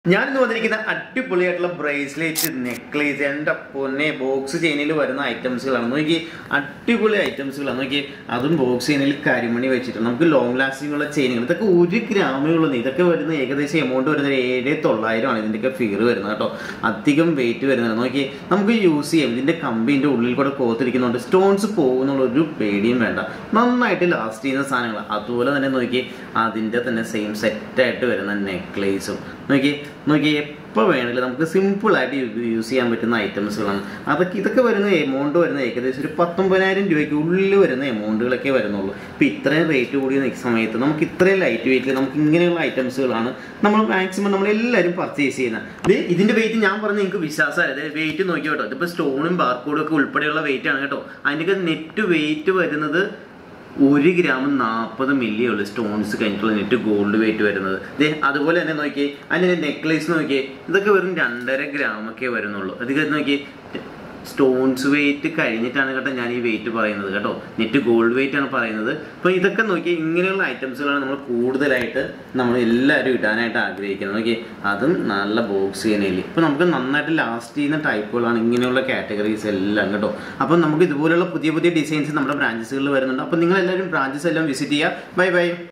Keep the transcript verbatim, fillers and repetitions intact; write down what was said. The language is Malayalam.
ഞാൻ ഇന്ന് വന്നിരിക്കുന്ന അടിപൊളിയായിട്ടുള്ള ബ്രേസ്ലെറ്റ് നെക്ലേസ് എൻ്റെ പൊന്നെ ബോക്സ് ചെയിനിൽ വരുന്ന ഐറ്റംസുകളാണ്. നോക്കി അടിപൊളി ഐറ്റംസുകളാണ്. നോക്കി അതും ബോക്സ് ചെയിനിൽ കരിമണി വെച്ചിട്ടുണ്ട്. നമുക്ക് ലോങ് ലാസ്റ്റിംഗ് ഉള്ള ചെയിനുകൾ ഇതൊക്കെ ഒരു ഗ്രാമുകളൊന്നും ഇതൊക്കെ വരുന്ന ഏകദേശം എമൗണ്ട് വരുന്നത് ഏഴ് തൊള്ളായിരം ആണ് ഇതിൻ്റെയൊക്കെ ഫിഗർ വരുന്നത് കേട്ടോ. അധികം വെയിറ്റ് വരുന്നത് നോക്കി നമുക്ക് യൂസ് ചെയ്യാം. ഇതിൻ്റെ കമ്പിൻ്റെ ഉള്ളിൽ കൂടെ കോത്തിരിക്കുന്നുണ്ട്. സ്റ്റോൺസ് പോകുന്നുള്ള ഒരു പേടിയും വേണ്ട. നന്നായിട്ട് ലാസ്റ്റ് ചെയ്യുന്ന സാധനങ്ങൾ. അതുപോലെ തന്നെ നോക്കി അതിൻ്റെ തന്നെ സെയിം സെറ്റായിട്ട് വരുന്ന നെക്ലേസും നോക്കി നോക്കി എപ്പോൾ വേണമെങ്കിലും നമുക്ക് സിമ്പിളായിട്ട് യൂസ് ചെയ്യാൻ പറ്റുന്ന ഐറ്റംസുകളാണ്. അതൊക്കെ ഇതൊക്കെ വരുന്ന എമൗണ്ട് വരുന്ന ഏകദേശം ഒരു പത്തൊമ്പതിനായിരം രൂപയ്ക്ക് ഉള്ളിൽ വരുന്ന എമൗണ്ടുകളൊക്കെ വരുന്നുള്ളൂ. ഇപ്പോൾ ഇത്രയും റേറ്റ് കൂടിയ സമയത്ത് നമുക്ക് ഇത്രയും ലൈറ്റ് വെയിറ്റിൽ നമുക്ക് ഇങ്ങനെയുള്ള ഐറ്റംസുകളാണ് നമ്മൾ മാക്സിമം നമ്മളെല്ലാവരും പർച്ചേസ് ചെയ്യുന്നത്. ഇത് ഇതിൻ്റെ വെയിറ്റ് ഞാൻ പറഞ്ഞ നിങ്ങൾക്ക് വിശ്വാസമല്ല. വെയിറ്റ് നോക്കി കേട്ടോ. ഇതിപ്പോൾ സ്റ്റോണും ബാർക്കോഡും ഒക്കെ ഉൾപ്പെടെയുള്ള വെയിറ്റ് ആണ് കേട്ടോ. അതിൻ്റെയൊക്കെ നെറ്റ് വെയിറ്റ് വരുന്നത് ഒരു ഗ്രാം നാൽപ്പത് മില്ലി ഉള്ളു. സ്റ്റോൺസ് കഴിഞ്ഞിട്ടുള്ള നെറ്റ് ഗോൾഡ് വെയിറ്റ് വരുന്നത്. ഇതേ അതുപോലെ തന്നെ നോക്കിയേ അതിൻ്റെ നെക്ലേസ് നോക്കിയേ ഇതൊക്കെ വെറും രണ്ടര ഗ്രാമൊക്കെ വരുന്നുള്ളൂ. അതൊക്കെ നോക്കിയേ സ്റ്റോൺസ് വെയിറ്റ് കഴിഞ്ഞിട്ടാണ് കേട്ടോ ഞാൻ ഈ വെയിറ്റ് പറയുന്നത് കേട്ടോ. നെറ്റ് ഗോൾഡ് വെയിറ്റ് ആണ് പറയുന്നത്. അപ്പോൾ ഇതൊക്കെ നോക്കി ഇങ്ങനെയുള്ള ഐറ്റംസുകളാണ് നമ്മൾ കൂടുതലായിട്ട് നമ്മൾ എല്ലാവരും ഇടാനായിട്ട് ആഗ്രഹിക്കുന്നത്. നോക്കി അതും നല്ല ബോക്സ് ചെയ്യുന്നതിൽ ഇപ്പോൾ നമുക്ക് നന്നായിട്ട് ലാസ്റ്റ് ചെയ്യുന്ന ടൈപ്പുകളാണ് ഇങ്ങനെയുള്ള കാറ്റഗറീസ് എല്ലാം കേട്ടോ. അപ്പം നമുക്ക് ഇതുപോലുള്ള പുതിയ പുതിയ ഡിസൈൻസ് നമ്മുടെ ബ്രാഞ്ചസുകളിൽ വരുന്നുണ്ട്. അപ്പോൾ നിങ്ങളെല്ലാവരും ബ്രാഞ്ചസ് എല്ലാം വിസിറ്റ് ചെയ്യുക. Bye by.